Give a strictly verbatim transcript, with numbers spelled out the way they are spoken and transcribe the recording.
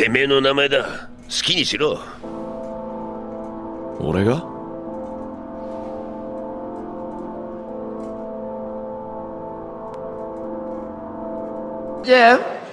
てめえの名前だ。好きにしろ。 俺が Jeff?